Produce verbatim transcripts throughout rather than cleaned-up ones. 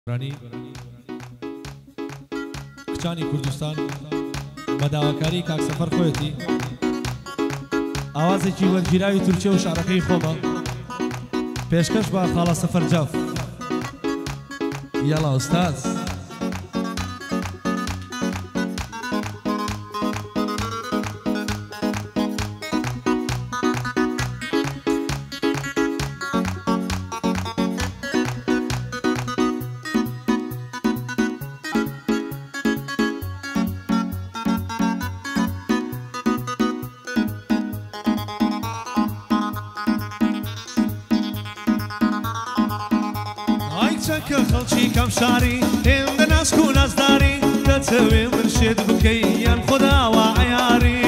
کچانی کوردستان بەداواکاری کاک سەفەر خۆیەتی ئاوازێکی وەرگیراوی تورکیە و شارەکەی خۆمە پێشکەش بە خاڵە سەفەر جاف یاڵا ئوستاز خەڵکی کەم شاری هێندە ناسک و نازداری دەتەوێ مرشێت بکەی یان خۆداوا عەیاری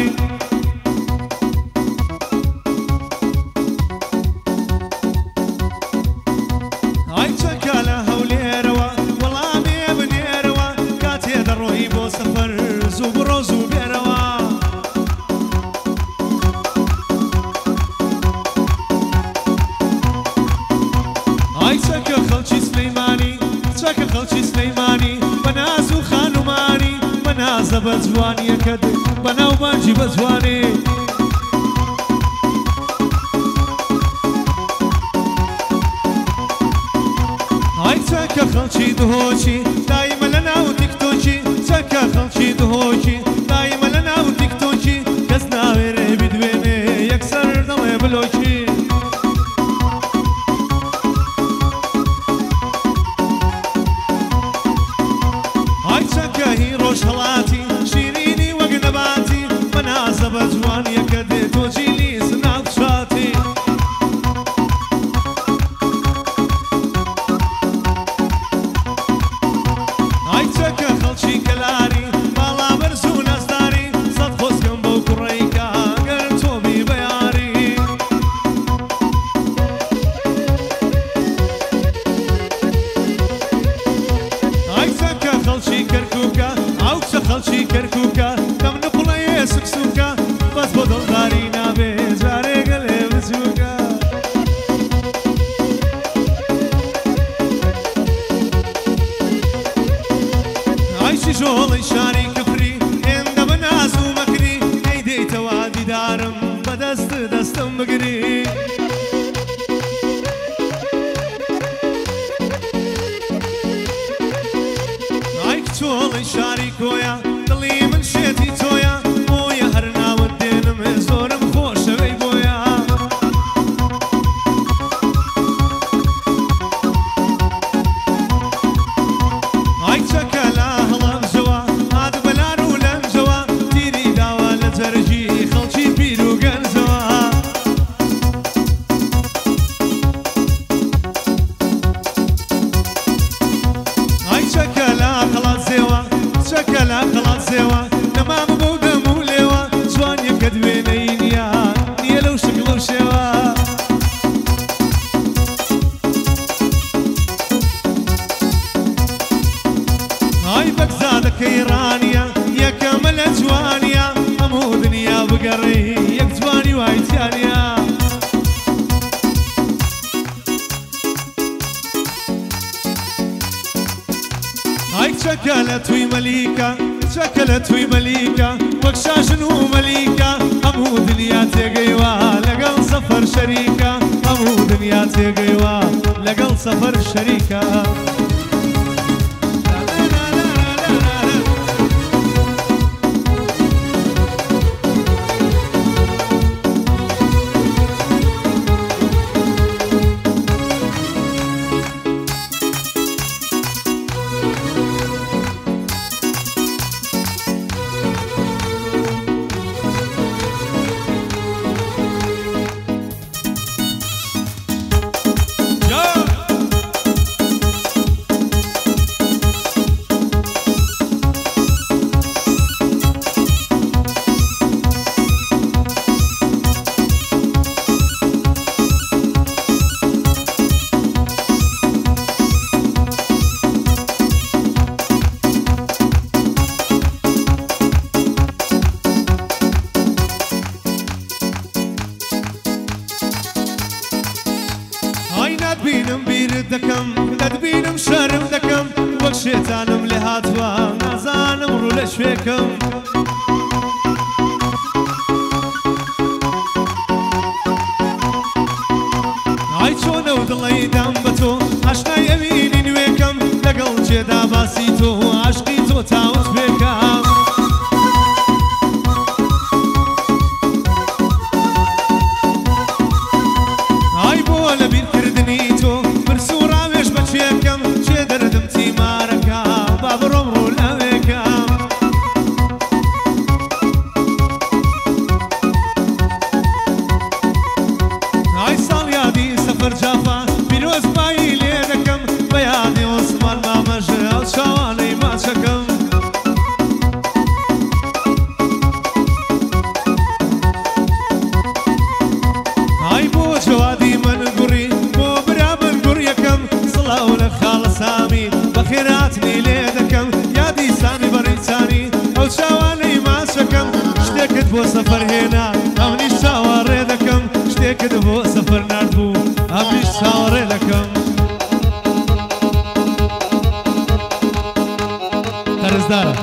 ئای چەکە لە هەولێرەوە وەڵامێ بنێرەوە کاتێ دەڕۆی بۆ سەفەر زوو بڕۆ زوو بێرەوە ئای چەکە خەڵکی سلەیمانی چەکە خەڵکی سلەیمانی بەناز و خانومانی بەنازە بە جوانیەکەت بەناو بانجی بە جوانی ئای چەکە خەڵکی دهۆچی دایمە لە ناو تیکتۆکی چەکە خەڵکی دهۆکی دایمە لە ناو تیکتۆکی کەس ناوێرێ بیدوێنێ یەکسەر دەڵێ بلۆکی ڕۆژهەڵاتی شیرینی وەک نەباتی بەنازە بە جوانیەکە دێ تۆجی لیز ناوچاتی ئای چەکە خەڵکی کەلاری باڵا بەرز و نەزداری سەد خۆزگەم بەو کوڕەیکە گەر تۆبی بە یاری ئای چەکە خەڵکی کەرکووکە خەڵکی کەرکووکە دەم نقڵەیە سکسووکە بەس بۆ دڵداری نابێ جارێگە لێ بچووکە ئایشی ژۆڵی شاری کفری هێندە بە ناز و مەکری ئەی دەیتەوە دیدارم بەدەست دەستم بگری ئای کچۆڵی شاری کۆیە دڵی من شێتی تۆیە بۆیە هەر ناوت دێنم زۆرم خۆشەوەی بۆیە ئای چەکە لە هەڵەمژەوە هات بەلار و لەنجەوە تیری داوە لە جەرگی خەڵکی پیر و گەنجەوە ئای چەکە لە قەڵات زێوە چەکە لە قەڵات زێوە نەمامە بەو دەم و لێوە جوانیەکە دوێنەی نییە نییە لەو شکڵ و شێوە ئای بەگزادەکەی ڕانیە یەکەمە لە جوانیە هەموو دنیا بگەڕی یەک جوانی وایتیانە ئای چەکە لە توی مەلیکە چەکە لە توی مەلیکە وەک شاشن و مەلیکە هەموو دنیا تێگەیوە لەگەڵ سەفەر شەریکە هەموو دنیا تێگەیوە لەگەڵ سەفەر شەریکە شێتانم لێ هاتووە نازانم ڕوو لە شوێکم ئای چۆنە و دڵی دام بە تۆ ئاشنای ئەوینی نوێکەم لەگەڵ جێدا باسی تۆ عاشقی تۆ تاوت بێکەم ئای بۆ لە بیرکردنی تۆ برس و ڕاوێژ بە چێکەم چێ دەردم تیمارەکە با بڕۆم ڕوو لەوێکەم ئای ساڵیادی سەفەر جافا پیرۆزبایی لێ دەکەم بە یادی عوسمان مامەژە ئەو چاوانەی ماچەکەم ئای بۆ جوادی من گوڕی بۆ برا من گوڕیەکەم سڵاو لە خاڵە سامی بە خێراتنی لێ دەکەم یادی سامی بەڕیچانی ئەو چاوانەی ماچەکەم شتێکت بۆ سەفەر هێنا ئەمنیش چاوەڕێ دەکەم شتێکت بۆ سەفەر ناردبوو ئەمنیش چاوەڕێ دەکەم قەرزدارە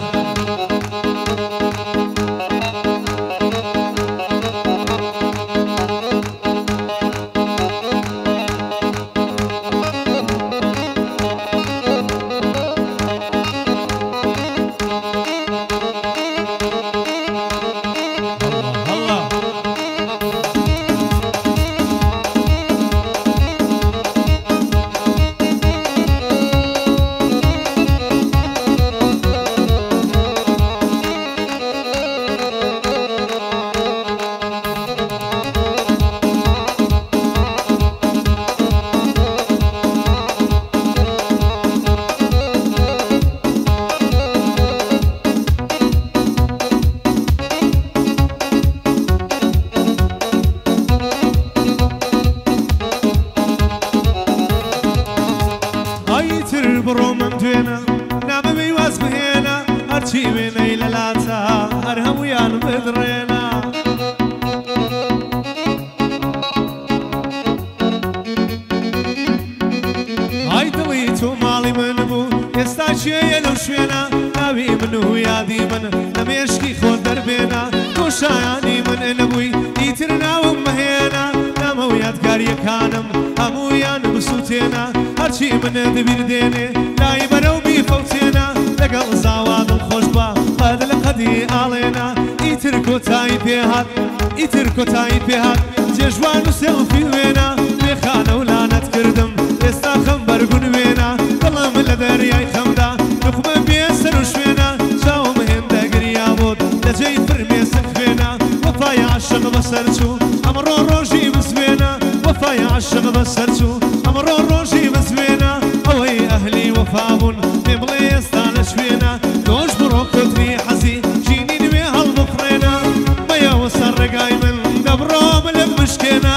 بڕۆمەم دوێنە نامەوەی واز بهێنە هەرچی وێنەی لە لاتە هەر هەموویان بدڕێنە ئای دڵی تۆ ماڵی من بوو ئێستا چێیە لەو شوێنە ناوی من و یادی من لە مێشکی خۆت دەربێنە تۆ شایانی من نەبووی ئیتر ناوم مەهێنە نامە و یادگاریەکانم هەموویان بسووتێنە هەرچی منە دەبیر دێنێ لای بەرەو بیفەوتێنە لەگەڵ زاوا دڵخۆش بە قەد لە قەدی ئاڵێنە ئیتر کۆتایی پێهات ئیتر کۆتایی پێهات جێژوان و سێڵفی وێنە پێخانە و لانەت کردم ئێستا خەم بەرگون وێنە دڵم لە دەریای خەمدا نخمە بێ سەر و شوێنە چاوم هێندە گریا بۆت لە جێی فرمێ سەکوێنە وەفای عاشق بەسەر چوو ئەمڕۆ ڕۆژی بزوێنە وەفای عاشق بەسەر چوو ئەمڕۆ ڕۆژی بزوێنە ئەوەی ئەهلی وەفابوون پێ بڵێ ئێستا لە شوێنە تۆش بڕۆ کۆتری حەزی ژینی نوێ هەڵبفڕێنە بەیەوە سەر ڕێگای من دەبڕۆم لە بشکێنە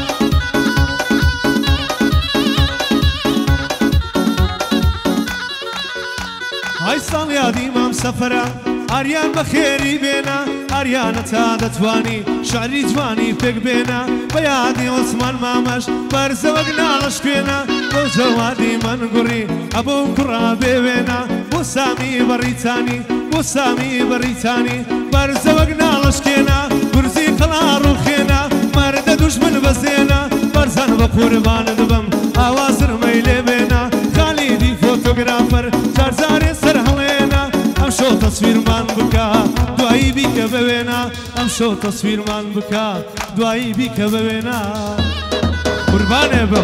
ئای ساڵیادی مام سەفەرە ئاریان بەخێری بێنە ئاریانە تا دەتوانی شعری جوانی پێک بێنە بە یادی عوسمان مامەش بەرزەوەک ناڵەشکوێنە بۆ جەوادی من گوڕی ئەبەو کوڕا بێوێنە بۆ سامی بەڕیتانی بۆ سامی بەڕیتانی بەرزەوەک ناڵەشکێنە گورزی قەڵار و خێنە مەردە دوژمن بەزێنە بەرزان بە قوربان دبم ئاوازرمەی لێ بێنە خالیدی فۆتۆگرافەر جارجارێ سەر هەڵێنە ئەم شۆ تەسویرمان بکە دوایی بیکە بوێنە ئەم شۆ تەسویرمان بکە دوایی بیکە بوێنە قوربانێ بم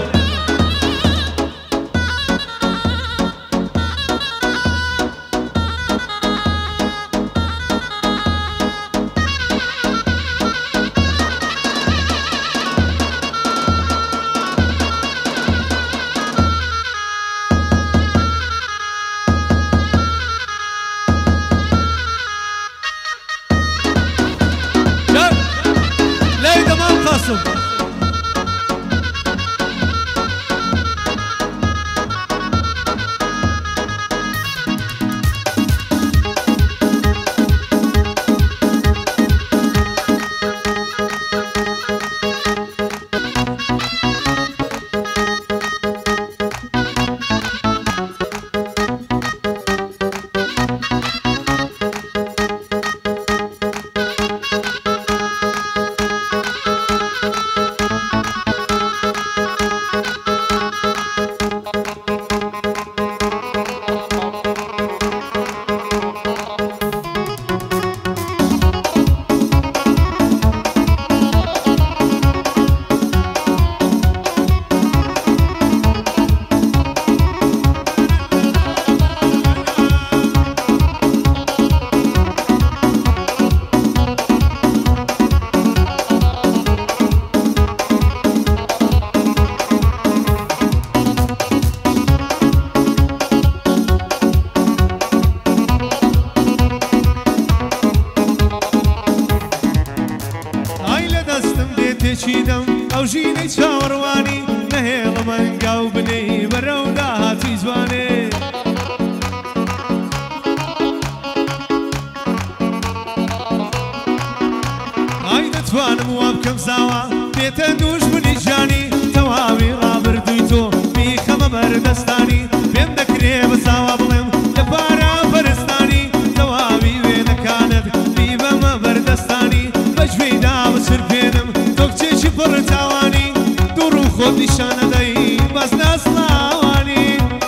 ناتوانم وا بکەم زاوا بێتە دوژمنی ژیانی تەواوی ڕابردووی تۆ میخەمە بەردەستانی پێم دەکرێ بە زاوا بڵێم لە پارە پەرستانی تەواوی وێنەکانت بیبەمە بەردەستانی بەگوێی داوەچر پێنم تۆ کچێکی پڕ تاوانی دوڕ و خۆت نیشانەدەی باز ناسڵاوانی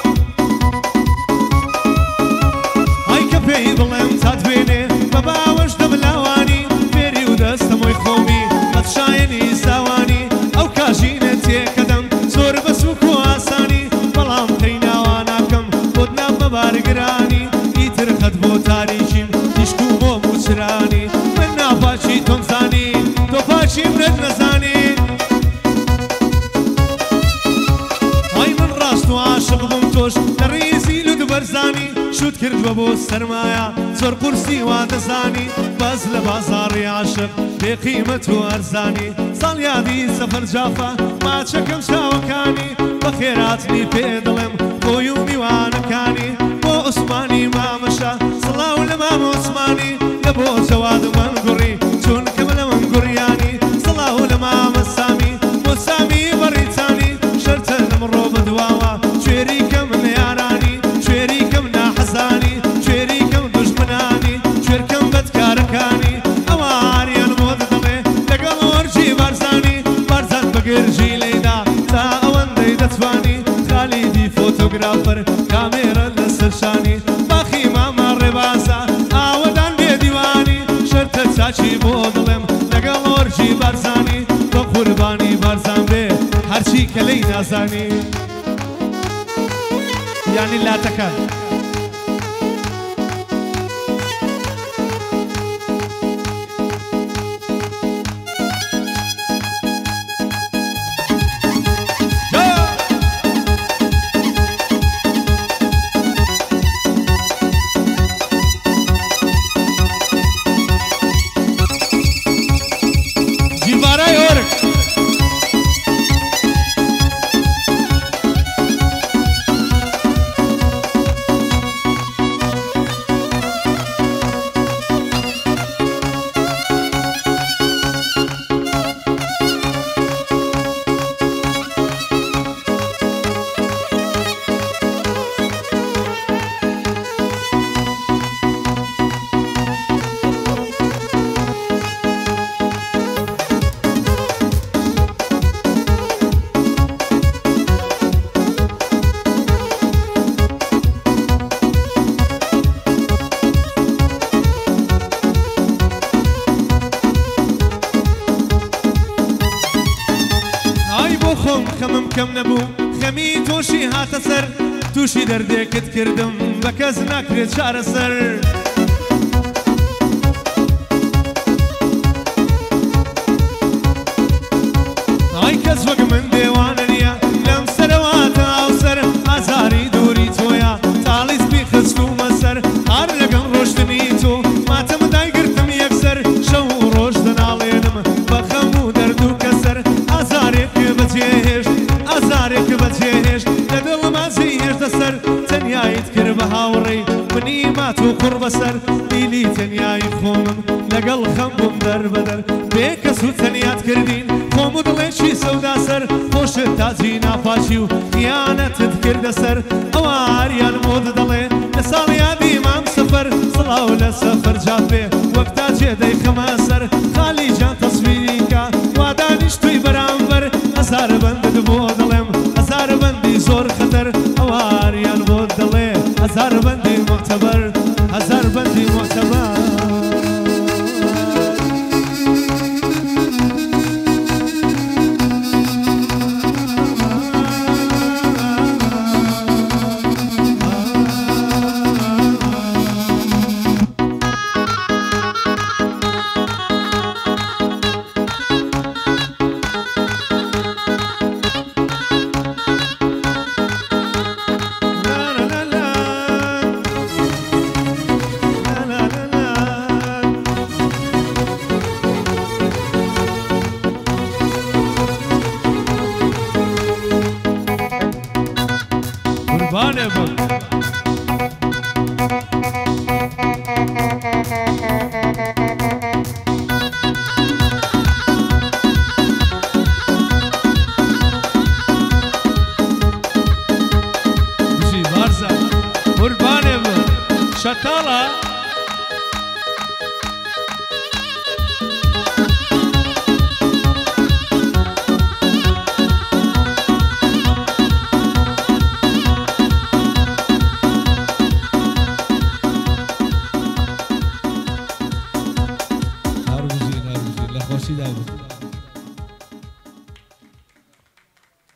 ئای کە پێی بڵێم تا دوێنێ بە باوەش دەبلاوانی فێری و دەستەمۆی خۆمی بەدشایەنی ساوانی ئەو کاژینە تێکەدەم زۆر بەسووک و ئاسانی بەڵام قەی ناوا ناکەم بۆت نامە بارگرانی ئیتر خەت بۆ تاریکیم تیشک و بۆ موچرانی من ناپاچی تۆم زانی تۆ پاچی منت نەزانی ئای من ڕاست و عاشق بم تۆش لە ڕیزی لود بەرزانی شوت کردوە بۆ سەرمایە زۆر قورسی وا دەزانی بەس لە بازاڕی عاشق بێقیمەت و ئەرزانی ساڵیادی سەفەر جافە ماچەکەم چاوەکانی بە خێراتنی پێ دڵێم بۆی و میوانەکانی بۆ عوسمانی مامەشە سڵاو لە مام عوسمانی لە بۆ جەواد و من گوڕی چونکە من لە من گوڕیانی سڵاو لە مامە سامی بۆ سامی بەڕیتانی شەرتە لەمڕۆ بەدواوە کوێری کەم لە یارانی کوێری کەم ناحەزانی کوێری کەم دوژمنانی کوێرکەم بەدکارەکانی ئەوە ئاریان بۆت دەڵێ لەگەڵ وەرجی بارزانی بارزان بەگرژی لەیدا تا ئەوەندەی دەتوانی خالیدی فۆتۆگرافەر کامێرە لەسەر شانی باخی ماما ڕێبازە ئاوەدان بێ دیوانی شەرتە چاچی بۆ دڵێم لەگەڵ وەرجی بارزانی بە قوربانی بارزان بێ هەرچی کە لەی نازانی یعنی لاتەکان خەمم کەم نەبوو خەمی تۆشی هاتە سەر تووشی دەردێکت کردم بە کەس ناکرێت چارەسەر ئای کەس وەک من دێوانە نییە لەم سەرەواتە ئاوسەر ئازاری دووری تۆیە تاڵی سپی خستومە سەر هەر لەگەڵ ڕۆشتنی تۆ ماتەمە دایگرتم یەکسەر شەو و ڕۆژ دەناڵێنم بە خەم و دەرد و کەسەر ئازارێک بەجێهێشت ئازارێک بەجێهێشت لە دڵمازی هێشتە سەر تەنیایت کرد بە هاوڕێی منی مات و قوڕ بەسەر بیلی تەنیایی خۆمم لەگەڵ خەم بووم دەربەدەر بێ کەس و تەنیات کردین خۆم و دڵێکی سەودا سەر خۆشت تاجی ناپاچی و خیانەتت کردە سەر ئەوە ئاریان بۆت دەڵێ لە ساڵیادی مام سەفەر سڵاو لە سەفەر جافێ وەک تاجێ دەیخەمە سەر خالی جان تەسویری کە وا دانیشتووی بەرامبەر هەزار بەندت بۆ دڵێم هەزار بەندی زۆر خەتەر ئەوە ئاریان بۆت دەڵێ هەزار بەندی معتەبەر هەزار بەندی معتەبەر